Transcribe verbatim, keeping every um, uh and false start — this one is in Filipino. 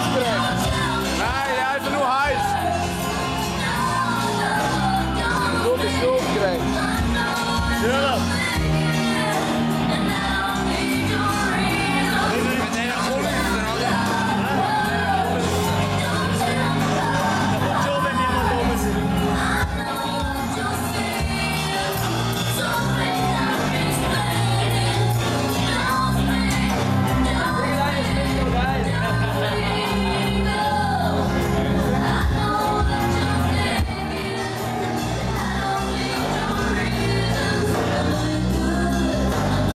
aufgeregt. Nein, einfach nur heiß. Du bist aufgeregt. Ja.